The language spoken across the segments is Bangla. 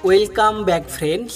Welcome back friends.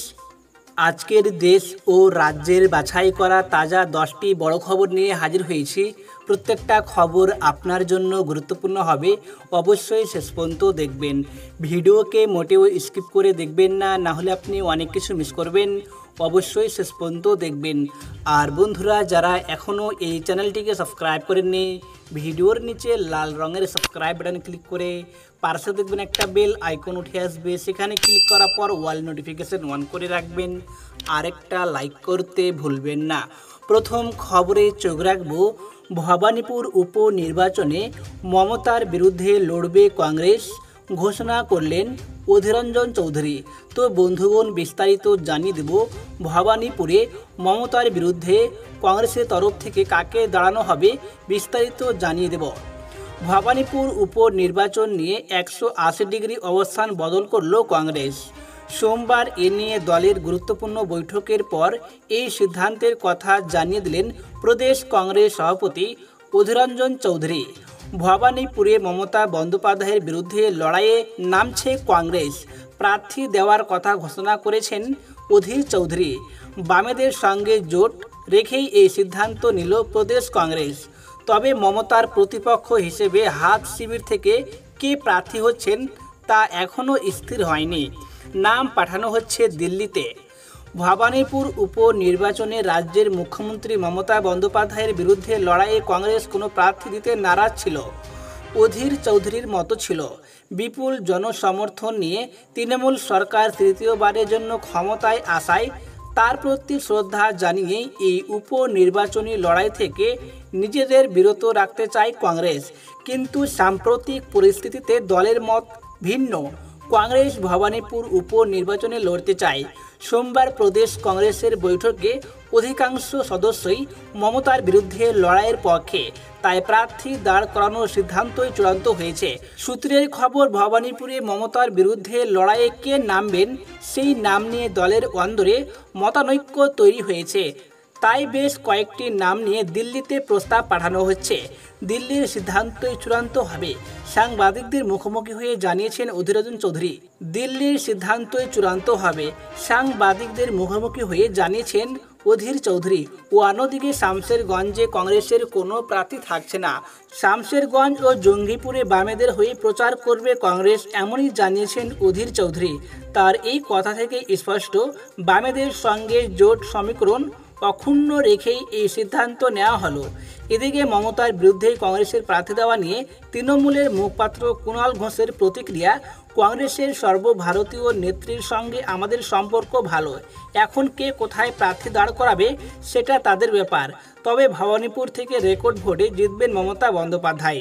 আজকের দেশ ও রাজ্যের বাছাই করা তাজা 10টি বড় খবর নিয়ে হাজির হয়েছি। প্রত্যেকটা খবর আপনার জন্য গুরুত্বপূর্ণ হবে, অবশ্যই শেষ পর্যন্ত দেখবেন। ভিডিওকে মোটেও স্কিপ করে দেখবেন না, নাহলে আপনি অনেক কিছু মিস করবেন। অবশ্যই শেষ পর্যন্ত দেখবেন। আর বন্ধুরা, যারা এখনও এই চ্যানেলটিকে সাবস্ক্রাইব করেননি, ভিডিওর নিচে লাল রঙের সাবস্ক্রাইব বাটন ক্লিক করে পাশে দেখবেন একটা বেল আইকন উঠে আসবে, সেখানে ক্লিক করার পর অল নোটিফিকেশন অন করে রাখবেন। আরেকটা লাইক করতে ভুলবেন না। প্রথম খবরে চোখ রাখবো, ভবানীপুর উপনির্বাচনে মমতার বিরুদ্ধে লড়বে কংগ্রেস, ঘোষণা করলেন অধীররঞ্জন চৌধুরী। তো বন্ধুগণ, বিস্তারিত জানিয়ে দেব ভবানীপুরে মমতার বিরুদ্ধে কংগ্রেসের তরফ থেকে কাকে দাঁড়ানো হবে, বিস্তারিত জানিয়ে দেব। ভবানীপুর উপনির্বাচন নিয়ে 180 ডিগ্রি অবস্থান বদল করল কংগ্রেস। সোমবার এ নিয়ে দলের গুরুত্বপূর্ণ বৈঠকের পর এই সিদ্ধান্তের কথা জানিয়ে দিলেন প্রদেশ কংগ্রেস সভাপতি অধীররঞ্জন চৌধুরী। ভবানীপুরে মমতা বন্দ্যোপাধ্যায়ের বিরুদ্ধে লড়াইয়ে নামছে কংগ্রেস, প্রার্থী দেওয়ার কথা ঘোষণা করেছেন অধীর চৌধুরী। বামেদের সঙ্গে জোট রেখেই এই সিদ্ধান্ত নিল প্রদেশ কংগ্রেস। তবে মমতার প্রতিপক্ষ হিসেবে হাত শিবির থেকে কে প্রার্থী হচ্ছেন তা এখনও স্থির হয়নি। নাম পাঠানো হচ্ছে দিল্লিতে। ভবানীপুর উপনির্বাচনে রাজ্যের মুখ্যমন্ত্রী মমতা বন্দ্যোপাধ্যায়ের বিরুদ্ধে লড়াইয়ে কংগ্রেস কোনো প্রার্থী দিতে নারাজ ছিল। অধীর চৌধুরীর মতো ছিল, বিপুল জনসমর্থন নিয়ে তৃণমূল সরকার তৃতীয়বারের জন্য ক্ষমতায় আসায় তার প্রতি শ্রদ্ধা জানিয়ে এই উপনির্বাচনী লড়াই থেকে নিজেদের বিরত রাখতে চায় কংগ্রেস। কিন্তু সাম্প্রতিক পরিস্থিতিতে দলের মত ভিন্ন। কংগ্রেস ভবানীপুর উপনির্বাচনে লড়তে চায়। সোমবার প্রদেশ কংগ্রেসের বৈঠকে অধিকাংশ সদস্যই মমতার বিরুদ্ধে লড়াইয়ের পক্ষে, তাই প্রার্থী দাঁড় করানোর সিদ্ধান্তই চূড়ান্ত হয়েছে। সূত্রের খবর, ভবানীপুরে মমতার বিরুদ্ধে লড়াইয়ে কে নামবেন সেই নাম নিয়ে দলের অন্দরে মতানৈক্য তৈরি হয়েছে। তাই বেশ কয়েকটি নাম নিয়ে দিল্লিতে প্রস্তাব পাঠানো হচ্ছে। দিল্লির সিদ্ধান্তই চূড়ান্ত হবে, সাংবাদিকদের মুখোমুখি হয়ে জানিয়েছেন অধীররঞ্জন চৌধুরী। দিল্লির সিদ্ধান্তই চূড়ান্ত হবে, সাংবাদিকদের মুখোমুখি হয়ে জানিয়েছেন অধীর চৌধুরী। ও অন্যদিকে শামশেরগঞ্জে কংগ্রেসের কোনো প্রার্থী থাকছে না। শামশেরগঞ্জ ও জঙ্গিপুরে বামেদের হয়ে প্রচার করবে কংগ্রেস, এমনই জানিয়েছেন অধীর চৌধুরী। তার এই কথা থেকে স্পষ্ট, বামেদের সঙ্গে জোট সমীকরণ অক্ষুণ্ণ রেখেই এই সিদ্ধান্ত নেওয়া হলো। এদিকে মমতার বিরুদ্ধে কংগ্রেসের প্রার্থী দেওয়া নিয়ে তৃণমূলের মুখপাত্র কুণাল ঘোষের প্রতিক্রিয়া, কংগ্রেসের সর্বভারতীয় নেত্রীর সঙ্গে আমাদের সম্পর্ক ভালো। এখন কে কোথায় প্রার্থী দাঁড় করাবে সেটা তাদের ব্যাপার। তবে ভবানীপুর থেকে রেকর্ড ভোটে জিতবেন মমতা বন্দ্যোপাধ্যায়।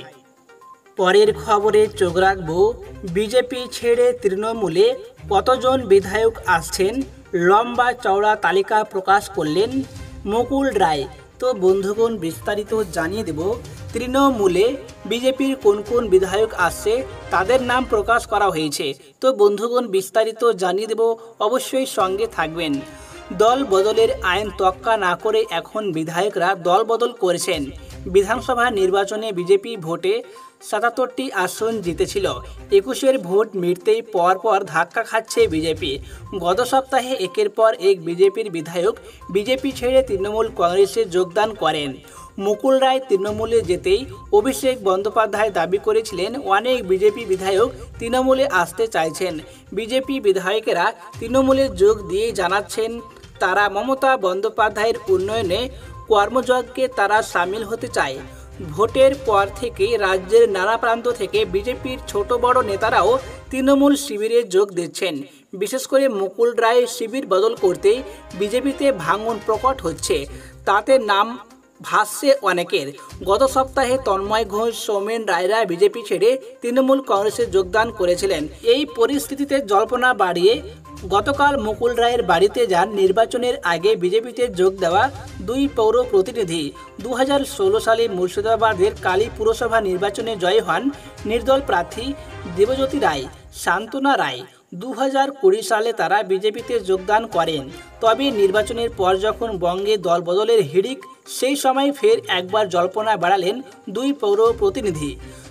পরের খবরে চোখ রাখব, বিজেপি ছেড়ে তৃণমূলে কতজন বিধায়ক আসছেন, লম্বা চওড়া তালিকা প্রকাশ করলেন মুকুল রায়। তো বন্ধুগণ, বিস্তারিত জানিয়ে দেব। তৃণমূলে বিজেপির কোন কোন বিধায়ক আসছে তাদের নাম প্রকাশ করা হয়েছে। তো বন্ধুগণ, বিস্তারিত জানিয়ে দেব, অবশ্যই সঙ্গে থাকবেন। দল বদলের আইন তোয়াক্কা না করে এখন বিধায়করা দল বদল করেছেন। বিধানসভা নির্বাচনে বিজেপি ভোটে 77টি আসন জিতেছিল। 21-এর ভোট মিটতেই পরপর ধাক্কা খাচ্ছে বিজেপি। গত সপ্তাহে একের পর এক বিজেপির বিধায়ক বিজেপি ছেড়ে তৃণমূল কংগ্রেসে যোগদান করেন। মুকুল রায় তৃণমূলে যেতেই অভিষেক বন্দ্যোপাধ্যায় দাবি করেছিলেন অনেক বিজেপি বিধায়ক তৃণমূলে আসতে চাইছেন। বিজেপি বিধায়কেরা তৃণমূলে যোগ দিয়ে জানাচ্ছেন তারা মমতা বন্দ্যোপাধ্যায়ের উন্নয়নে কর্মযজ্ঞে তারা সামিল হতে চায়। ভোটের পর থেকেই রাজ্যের নানা প্রান্ত থেকে বিজেপির ছোট বড় নেতারাও তৃণমূল শিবিরে যোগ দিচ্ছেন। বিশেষ করে মুকুল রায় শিবির বদল করতেই বিজেপিতে ভাঙন প্রকট হচ্ছে, তাতে নাম ভাসছে অনেকের। গত সপ্তাহে তন্ময় ঘোষ, সৌমেন রায়রা বিজেপি ছেড়ে তৃণমূল কংগ্রেসে যোগদান করেছিলেন। এই পরিস্থিতিতে জল্পনা বাড়িয়ে গতকাল মুকুল রায়ের বাড়িতে যান নির্বাচনের আগে বিজেপিতে যোগ দেওয়া 2 পৌর প্রতিনিধি। 2016 সালে মুর্শিদাবাদের কালী পুরসভা নির্বাচনে জয়ী হন নির্দল প্রার্থী দেবজ্যোতি রায়, শান্তনা রায়। 2020 সালে তারা বিজেপিতে যোগদান করেন। তবে নির্বাচনের পর যখন বঙ্গে দল বদলের হিড়িক, সেই সময় ফের একবার জল্পনা বাড়ালেন 2 পৌর প্রতিনিধি।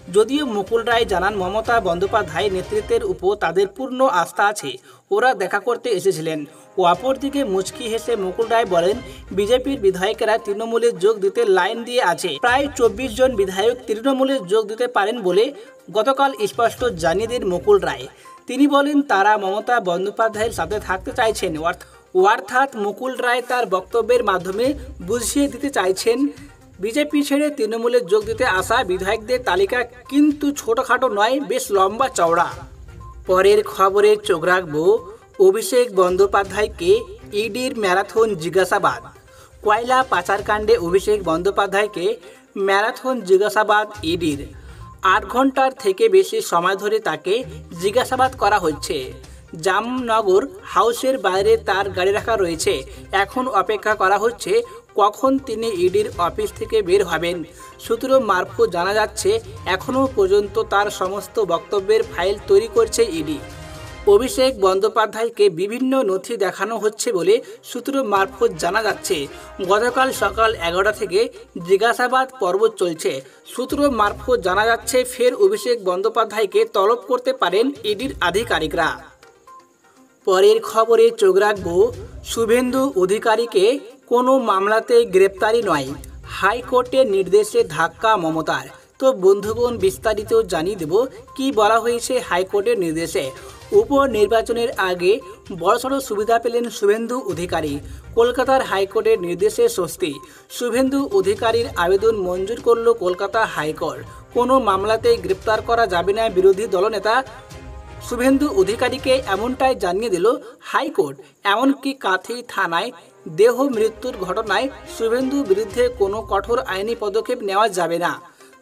যদিও মুকুল রায় জানান মমতা বন্দ্যোপাধ্যায়ের নেতৃত্বের উপর তাদের পূর্ণ আস্থা আছে, ওরা দেখা করতে এসেছিলেন। ও অপরদিকে মুচকি হেসে মুকুল রায় বলেন, বিজেপির বিধায়কেরা তৃণমূলে যোগ দিতে লাইন দিয়ে আছে। প্রায় 24 জন বিধায়ক তৃণমূলে যোগ দিতে পারেন বলে গতকাল স্পষ্ট জানিয়ে দেন মুকুল রায়। তিনি বলেন তারা মমতা বন্দ্যোপাধ্যায়ের সাথে থাকতে চাইছেন। অর্থাৎ মুকুল রায় তার বক্তব্যের মাধ্যমে বুঝিয়ে দিতে চাইছেন বিজেপি ছেড়ে তৃণমূলে যোগ দিতে আসা বিধায়কদের তালিকা কিন্তু ছোটখাটো নয়, বেশ লম্বা চওড়া। পরের খবরে চোখ রাখব অভিষেক বন্দ্যোপাধ্যায়কে ইডির ম্যারাথন জিজ্ঞাসাবাদ। কয়লা পাচারকাণ্ডে অভিষেক বন্দ্যোপাধ্যায়কে ম্যারাথন জিজ্ঞাসাবাদ ইডির। 8 ঘন্টার থেকে বেশি সময় ধরে তাকে জিজ্ঞাসাবাদ করা হচ্ছে। জামনগর হাউসের বাইরে তার গাড়ি রাখা রয়েছে। এখন অপেক্ষা করা হচ্ছে কখন তিনি ইডির অফিস থেকে বের হবেন। সূত্র মারফত জানা যাচ্ছে এখনও পর্যন্ত তার সমস্ত বক্তব্যের ফাইল তৈরি করছে ইডি। অভিষেক বন্দ্যোপাধ্যায়কে বিভিন্ন নথি দেখানো হচ্ছে বলে সূত্র মারফত জানা যাচ্ছে। গতকাল সকাল 11টা থেকে জিজ্ঞাসাবাদ পর্ব চলছে। সূত্র মারফত জানা যাচ্ছে ফের অভিষেক বন্দ্যোপাধ্যায়কে তলব করতে পারেন ইডির আধিকারিকরা। পরের খবরে চোখ রাখব শুভেন্দু অধিকারীকে কোনো মামলাতে গ্রেপ্তারি নয়, হাইকোর্টের নির্দেশে ধাক্কা মমতার। তো বন্ধুগণ, বিস্তারিত জানিয়ে দেব কি বলা হয়েছে হাইকোর্টের নির্দেশে। উপনির্বাচনের আগে বড়সড় সুবিধা পেলেন শুভেন্দু অধিকারী। কলকাতার হাইকোর্টের নির্দেশে স্বস্তি। শুভেন্দু অধিকারীর আবেদন মঞ্জুর করল কলকাতা হাইকোর্ট। কোনো মামলাতেই গ্রেপ্তার করা যাবে না বিরোধী দলনেতা শুভেন্দু অধিকারীকে, এমনটাই জানিয়ে দিল হাইকোর্ট। এমনকি কাথি থানায় দেহ মৃত্যুর ঘটনায় শুভেন্দুর বিরুদ্ধে কোনো কঠোর আইনি পদক্ষেপ নেওয়া যাবে না।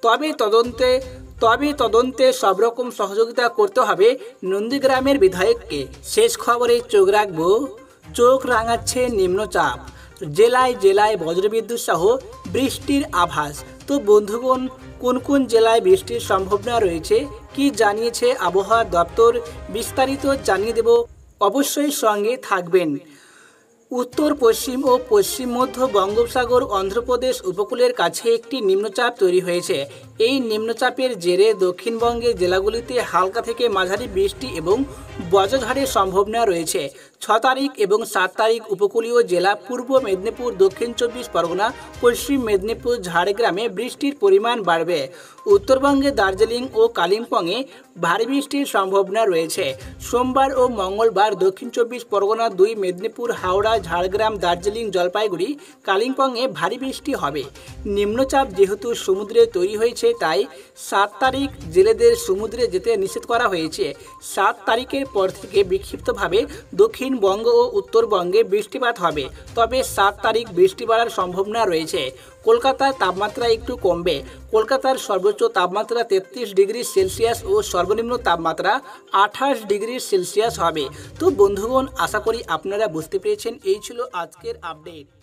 তবে তদন্তে সব রকম সহযোগিতা করতে হবে নন্দীগ্রামের বিধায়ককে। শেষ খবরে চোখ রাখব, চোখ রাঙাচ্ছে নিম্নচাপ। জেলায় জেলায় বজ্রবিদ্যুৎ সহ বৃষ্টির আভাস। তো বন্ধুগণ, কোন কোন জেলায় বৃষ্টির সম্ভাবনা রয়েছে, কি জানিয়েছে আবহাওয়া দপ্তর, বিস্তারিত জানিয়ে দেব। অবশ্যই সঙ্গে থাকবেন। উত্তর পশ্চিম ও পশ্চিম মধ্য বঙ্গোপসাগর অন্ধ্রপ্রদেশ উপকূলের কাছে একটি নিম্নচাপ তৈরি হয়েছে। এই নিম্নচাপের জেরে দক্ষিণবঙ্গের জেলাগুলিতে হালকা থেকে মাঝারি বৃষ্টি এবং বজ্রঝড়ের সম্ভাবনা রয়েছে। 6 তারিখ এবং 7 তারিখ উপকূলীয় জেলা পূর্ব মেদিনীপুর, দক্ষিণ 24 পরগনা, পশ্চিম মেদিনীপুর, ঝাড়গ্রামে বৃষ্টির পরিমাণ বাড়বে। উত্তরবঙ্গে দার্জিলিং ও কালিম্পংয়ে ভারী বৃষ্টির সম্ভাবনা রয়েছে। সোমবার ও মঙ্গলবার দক্ষিণ 24 পরগনা, 2 মেদিনীপুর, হাওড়া, ঝাড়গ্রাম, দার্জিলিং, জলপাইগুড়ি, কালিম্পংয়ে ভারী বৃষ্টি হবে। নিম্নচাপ যেহেতু সমুদ্রে তৈরি হয়েছে, তাই 7 তারিখ জেলেদের সমুদ্রে যেতে নিষেধ করা হয়েছে। 7 তারিখের পর থেকে বিক্ষিপ্তভাবে দক্ষিণবঙ্গ ও উত্তরবঙ্গে বৃষ্টিপাত হবে। তবে 7 তারিখ বৃষ্টি বাড়ার সম্ভাবনা রয়েছে। কলকাতার তাপমাত্রা একটু কমবে। কলকাতার সর্বোচ্চ তাপমাত্রা 33 ডিগ্রি সেলসিয়াস ও সর্বনিম্ন তাপমাত্রা 28 ডিগ্রি সেলসিয়াস হবে। তো বন্ধুগণ, আশা করি আপনারা বুঝতে পেরেছেন। এই ছিল আজকের আপডেট।